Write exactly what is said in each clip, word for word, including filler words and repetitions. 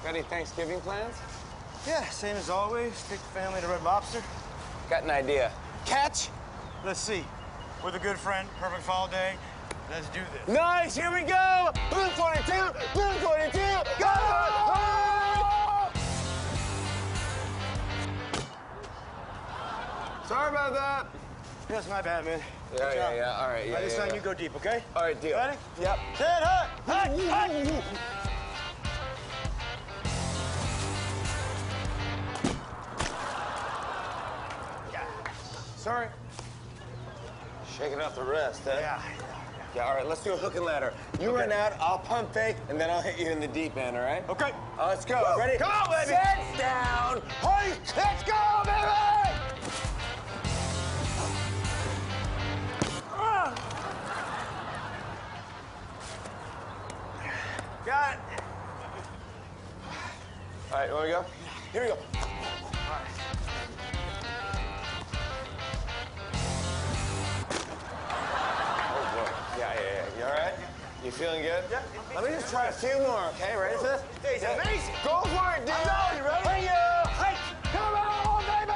Got any Thanksgiving plans? Yeah, same as always. Take the family to Red Lobster. Got an idea. Catch? Let's see. With a good friend, perfect fall day. Let's do this. Nice, here we go! Blue forty-two, Blue forty-two, go! Sorry about that. That's my bad, man. Yeah, yeah, yeah, all right, yeah, Right, this yeah, time yeah. you go deep, okay? All right, deal. Ready? Yep. Set, hut, hut, hut! Sorry. Shaking off the rest, huh? Yeah. Yeah, all right, let's do a hook and ladder. You Okay. run out, I'll pump fake, and then I'll hit you in the deep end, all right? Okay. Uh, let's go. Woo! Ready? Come on, baby. Sit down. Hoist. Let's go, baby! Ah. Got it. All right, you want me to go? Here we go. Oh, boy. Yeah, yeah, yeah. You all right? You feeling good? Yeah. Let me just try a few more, okay? Ready for this? It's Yeah. amazing. Go for it, dude. I know. You ready? Hey, you. Hey, Come on, baby!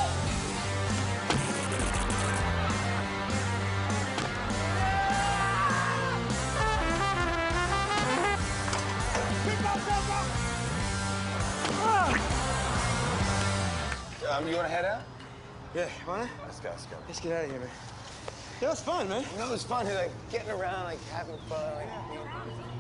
Um, you want to head out? Yeah, wanna? Let's go, let's go. Let's get out of here, man. Yeah, it was fun, man. You know, it was fun, like, getting around, like, having fun, like,